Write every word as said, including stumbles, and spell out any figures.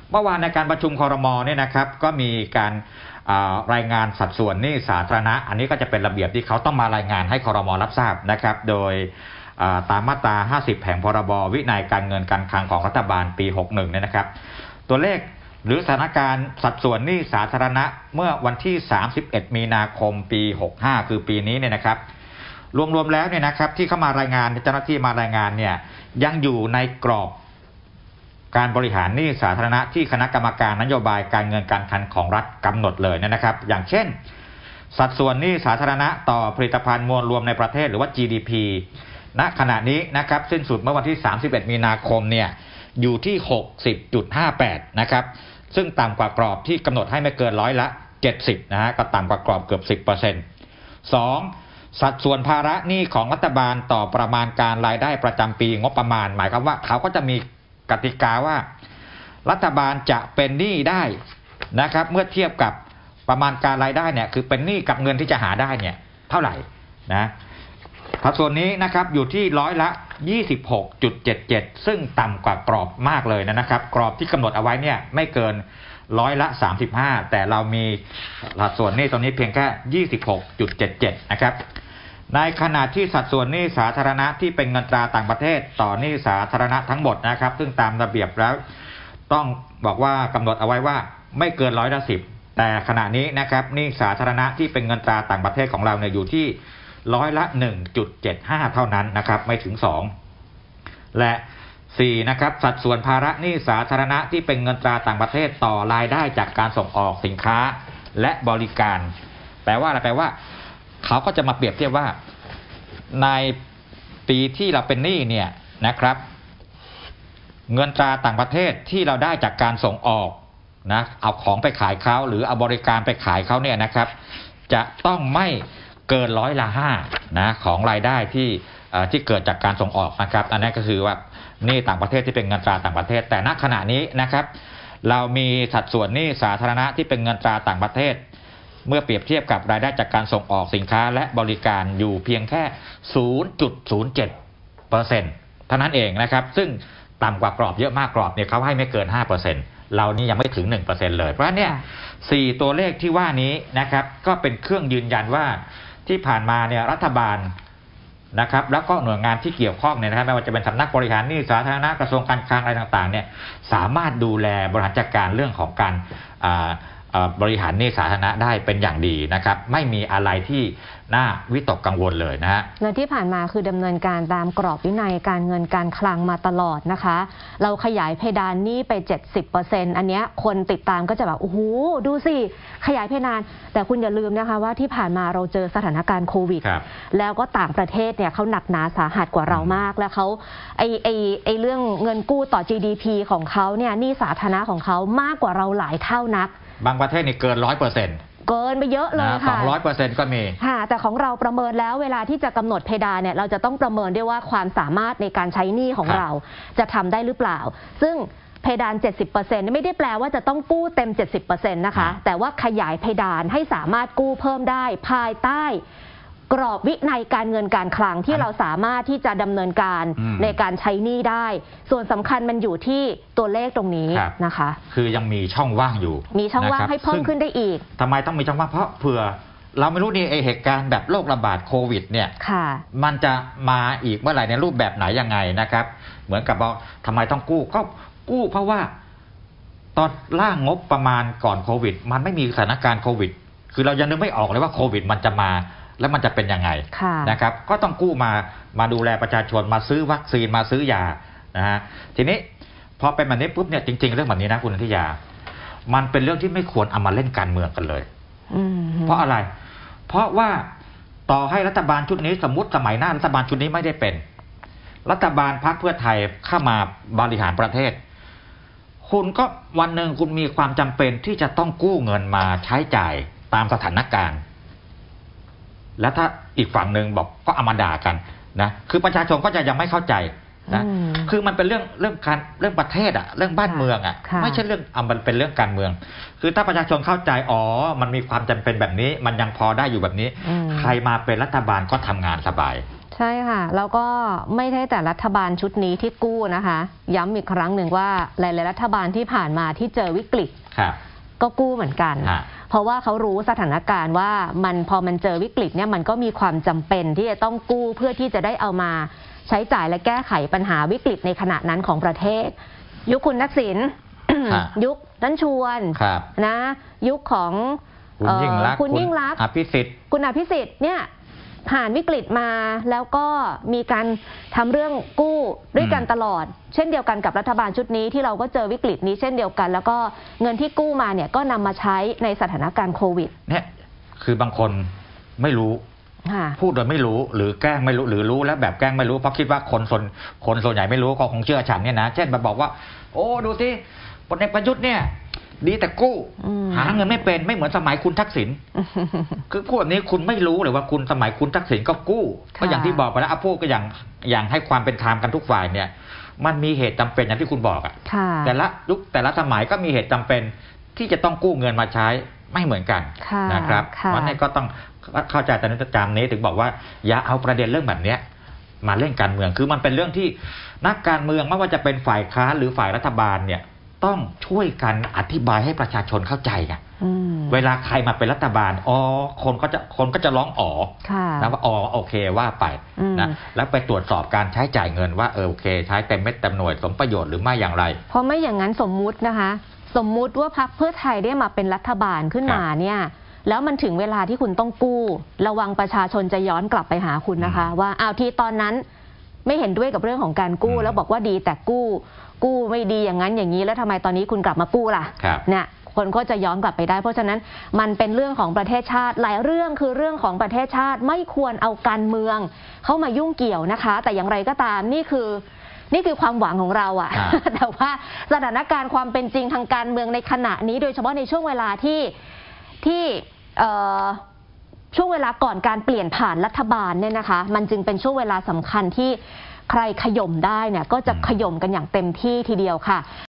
เมื่อวานในการประชุมครม.เนี่ยนะครับก็มีการรายงานสัดส่วนหนี้สาธารณะอันนี้ก็จะเป็นระเบียบที่เขาต้องมารายงานให้ครม.รับทราบนะครับโดยตามมาตราห้าสิบแห่งพรบวินัยการเงินการคลังของรัฐบาลปีหกสิบเอ็ดเนี่ยนะครับตัวเลขหรือสถานการณ์สัดส่วนหนี้สาธารณะเมื่อวันที่สามสิบเอ็ดมีนาคมปีหกสิบห้าคือปีนี้เนี่ยนะครับรวมๆแล้วเนี่ยนะครับที่เข้ามารายงานเจ้าหน้าที่มารายงานเนี่ยยังอยู่ในกรอบการบริหารหนี้สาธารณะที่คณะกรรมการนโยบายการเงินการคลังของรัฐกำหนดเลยนะครับอย่างเช่นสัดส่วนหนี้สาธารณะต่อผลิตภัณฑ์มวลรวมในประเทศหรือว่า จี ดี พี ณขณะนี้นะครับสิ้นสุดเมื่อวันที่สามสิบเอ็ดมีนาคมเนี่ยอยู่ที่ หกสิบจุดห้าแปด นะครับซึ่งต่ำกว่ากรอบที่กำหนดให้ไม่เกินร้อยละเจ็ดสิบนะฮะก็ต่ำกว่ากรอบเกือบ สิบเปอร์เซ็นต์ สองสัดส่วนภาระหนี้ของรัฐบาลต่อประมาณการรายได้ประจำปีงบประมาณหมายความว่าเขาก็จะมีกติกาว่ารัฐบาลจะเป็นหนี้ได้นะครับเมื่อเทียบกับประมาณการรายได้เนี่ยคือเป็นหนี้กับเงินที่จะหาได้เนี่ยเท่าไหร่นะสัดส่วนนี้นะครับอยู่ที่ร้อยละ ยี่สิบหกจุดเจ็ดเจ็ด ซึ่งต่ำกว่ากรอบมากเลยนะครับกรอบที่กำหนดเอาไว้เนี่ยไม่เกินร้อยละสามสิบห้าแต่เรามีสัดส่วนหนี้ตรงนี้เพียงแค่ ยี่สิบหกจุดเจ็ดเจ็ด นะครับในขณะที่สัดส่วนหนี้สาธารณะที่เป็นเงินตราต่างประเทศต่อหนี้สาธารณะทั้งหมดนะครับซึ่งตามระเบียบแล้วต้องบอกว่ากำหนดเอาไว้ว่าไม่เกินร้อยละสิบแต่ขณะนี้นะครับหนี้สาธารณะที่เป็นเงินตราต่างประเทศของเราเนี่ยอยู่ที่ร้อยละ หนึ่งจุดเจ็ดห้า เท่านั้นนะครับไม่ถึงสองและสี่นะครับสัดส่วนภาระหนี้สาธารณะที่เป็นเงินตราต่างประเทศต่อรายได้จากการส่งออกสินค้าและบริการแปลว่าอะไรแปลว่าเขาก็จะมาเปรียบเทียบว่าในปีที่เราเป็นหนี้เนี่ยนะครับเงินตราต่างประเทศที่เราได้จากการส่งออกนะเอาของไปขายเขาหรือเอาบริการไปขายเขาเนี่ยนะครับจะต้องไม่เกินร้อยละห้านะของรายได้ที่ที่เกิดจากการส่งออกนะครับอันนี้ก็คือว่าหนี้ต่างประเทศที่เป็นเงินตราต่างประเทศแต่ณขณะนี้นะครับเรามีสัดส่วนหนี้สาธารณะที่เป็นเงินตราต่างประเทศเมื่อเปรียบเทียบกับรายได้จากการส่งออกสินค้าและบริการอยู่เพียงแค่ ศูนย์จุดศูนย์เจ็ดเปอร์เซ็นต์ เท่านั้นเองนะครับซึ่งต่ำกว่ากรอบเยอะมากกรอบเนี่ยเขาให้ไม่เกิน ห้าเปอร์เซ็นต์ เรานี่ยังไม่ถึง หนึ่งเปอร์เซ็นต์ เลยเพราะฉะนั้นเนี่ยสี่ตัวเลขที่ว่านี้นะครับก็เป็นเครื่องยืนยันว่าที่ผ่านมาเนี่ยรัฐบาลนะครับแล้วก็หน่วยงานที่เกี่ยวข้องเนี่ยนะครับไม่ว่าจะเป็นสำนักบริหารหนี้สาธารณะกระทรวงการคลังอะไรต่างๆเนี่ยสามารถดูแลบริหารจัดการเรื่องของการบริหารหนี้สาธารณะได้เป็นอย่างดีนะครับไม่มีอะไรที่น่าวิตกกังวลเลยนะฮะและที่ผ่านมาคือดำเนินการตามกรอบวินัยการเงินการคลังมาตลอดนะคะเราขยายเพดานหนี้ไป เจ็ดสิบเปอร์เซ็นต์ อันนี้คนติดตามก็จะแบบโอ้โหดูสิขยายเพดานแต่คุณอย่าลืมนะคะว่าที่ผ่านมาเราเจอสถานการณ์โควิดแล้วก็ต่างประเทศเนี่ยเขาหนักหนาสาหัสกว่าเรามากแล้วเขาไอไอไอเรื่องเงินกู้ต่อ จี ดี พี ของเขาเนี่ยหนี้สาธารณะของเขามากกว่าเราหลายเท่านักบางประเทศนี่เกินร้อยเปอร์เซ็นต์เกินไปเยอะเลยค่ะสองร้อยเปอร์เซ็นต์ ก็มีค่ะแต่ของเราประเมินแล้วเวลาที่จะกำหนดเพดานเนี่ยเราจะต้องประเมินด้วยว่าความสามารถในการใช้หนี้ของเราจะทำได้หรือเปล่าซึ่งเพดาน เจ็ดสิบเปอร์เซ็นต์ ไม่ได้แปลว่าจะต้องกู้เต็ม เจ็ดสิบเปอร์เซ็นต์ นะคะแต่ว่าขยายเพดานให้สามารถกู้เพิ่มได้ภายใต้กรอบวินัยการเงินการคลังที่เราสามารถที่จะดำเนินการในการใช้หนี้ได้ส่วนสำคัญมันอยู่ที่ตัวเลขตรงนี้นะคะคือยังมีช่องว่างอยู่มีช่องว่างให้เพิ่มขึ้นได้อีกทำไมต้องมีช่องว่างเพราะเผื่อเราไม่รู้นี่ไอเหตุการณ์แบบโรคระบาดโควิดเนี่ยมันจะมาอีกเมื่อไหร่ในรูปแบบไหนยังไงนะครับเหมือนกับบอกทำไมต้องกู้ก็กู้เพราะว่าตอนร่างงบประมาณก่อนโควิดมันไม่มีสถานการณ์โควิดคือเรายังนึกไม่ออกเลยว่าโควิดมันจะมาแล้วมันจะเป็นยังไงนะครับก็ต้องกู้มามาดูแลประชาชนมาซื้อวัคซีนมาซื้อยานะฮะทีนี้พอเป็นแบบนี้ปุ๊บเนี่ยจริงๆเรื่องแบบนี้นะคุณอธิยามันเป็นเรื่องที่ไม่ควรเอามาเล่นการเมืองกันเลยเพราะอะไรเพราะว่าต่อให้รัฐบาลชุดนี้สมมติสมัยหน้ารัฐบาลชุดนี้ไม่ได้เป็นรัฐบาลพรรคเพื่อไทยเข้ามาบริหารประเทศคุณก็วันหนึ่งคุณมีความจำเป็นที่จะต้องกู้เงินมาใช้จ่ายตามสถานการณ์แล้วถ้าอีกฝั่งหนึ่งบอกก็เอามาด่ากันนะคือประชาชนก็จะยังไม่เข้าใจนะคือมันเป็นเรื่องเรื่องการเรื่องประเทศอะเรื่องบ้านเมืองอะไม่ใช่เรื่องอ่ะมันเป็นเรื่องการเมืองคือถ้าประชาชนเข้าใจอ๋อมันมีความจำเป็นแบบนี้มันยังพอได้อยู่แบบนี้ใครมาเป็นรัฐบาลก็ทำงานสบายใช่ค่ะแล้วก็ไม่ใช่แต่รัฐบาลชุดนี้ที่กู้นะคะย้ำอีกครั้งหนึ่งว่าหลายๆรัฐบาลที่ผ่านมาที่เจอวิกฤตก็กู้เหมือนกันเพราะว่าเขารู้สถานการณ์ว่ามันพอมันเจอวิกฤตเนี่ยมันก็มีความจำเป็นที่จะต้องกู้เพื่อที่จะได้เอามาใช้จ่ายและแก้ไขปัญหาวิกฤตในขณะนั้นของประเทศยุคคุณทักษิณ ยุคท่านชวนนะยุคของคุณยิ่งลักษณ์คุณยิ่งลักษณ์อภิสิทธิ์คุณอภิสิทธิ์เนี่ยผ่านวิกฤตมาแล้วก็มีการทำเรื่องกู้ด้วยกันตลอดเช่นเดียวกันกับรัฐบาลชุดนี้ที่เราก็เจอวิกฤตนี้เช่นเดียวกันแล้วก็เงินที่กู้มาเนี่ยก็นำมาใช้ในสถานการณ์โควิดเนี่ยคือบางคนไม่รู้พูดโดยไม่รู้หรือแกล้งไม่รู้หรือรู้แล้วแบบแกล้งไม่รู้เพราะคิดว่าคนส่วนคนส่วนใหญ่ไม่รู้ก็คงเชื่อฉันเนี่ยนะเช่นมาบอกว่าโอ้ดูสิพลเอกประยุทธ์เนี่ยดีแต่กู้หาเงินไม่เป็นไม่เหมือนสมัยคุณทักษิณคือพูดแบบนี้คุณไม่รู้เลยว่าคุณสมัยคุณทักษิณก็กู้ก็อย่างที่บอกไปแล้วพูดก็อย่างอย่างให้ความเป็นธรรมกันทุกฝ่ายเนี่ยมันมีเหตุจำเป็นอย่างที่คุณบอกอ่ะแต่ละยุคแต่ละสมัยก็มีเหตุจำเป็นที่จะต้องกู้เงินมาใช้ไม่เหมือนกันนะครับเพราะนั่นก็ต้องเข้าใจแต่ในประจำนี้ถึงบอกว่าอย่าเอาประเด็นเรื่องแบบนี้มาเล่นการเมืองคือมันเป็นเรื่องที่นักการเมืองไม่ว่าจะเป็นฝ่ายค้านหรือฝ่ายรัฐบาลเนี่ยต้องช่วยกันอธิบายให้ประชาชนเข้าใจไงเวลาใครมาเป็นรัฐบาลอ๋อคนก็จะคนก็จะร้องอ๋อนะว่าอ๋อโอเคว่าไปนะแล้วไปตรวจสอบการใช้จ่ายเงินว่าเออโอเคใช้เต็มเม็ดเต็มหน่วยสมประโยชน์หรือไม่อย่างไรเพราะไม่อย่างนั้นสมมุตินะคะสมมุติว่าพรรคเพื่อไทยได้มาเป็นรัฐบาลขึ้นมาเนี่ยแล้วมันถึงเวลาที่คุณต้องกู้ระวังประชาชนจะย้อนกลับไปหาคุณนะคะว่าอ้าวที่ตอนนั้นไม่เห็นด้วยกับเรื่องของการกู้แล้วบอกว่าดีแต่กู้กู้ไม่ดีอย่างนั้นอย่างนี้แล้วทำไมตอนนี้คุณกลับมากู้ล่ะเนี่ยคนก็จะย้อนกลับไปได้เพราะฉะนั้นมันเป็นเรื่องของประเทศชาติหลายเรื่องคือเรื่องของประเทศชาติไม่ควรเอาการเมืองเข้ามายุ่งเกี่ยวนะคะแต่อย่างไรก็ตามนี่คือนี่คือความหวังของเราอะ แต่ว่าสถานการณ์ความเป็นจริงทางการเมืองในขณะนี้โดยเฉพาะในช่วงเวลาที่ที่ช่วงเวลาก่อนการเปลี่ยนผ่านรัฐบาลเนี่ยนะคะมันจึงเป็นช่วงเวลาสำคัญที่ใครขย่มได้เนี่ยก็จะขย่มกันอย่างเต็มที่ทีเดียวค่ะ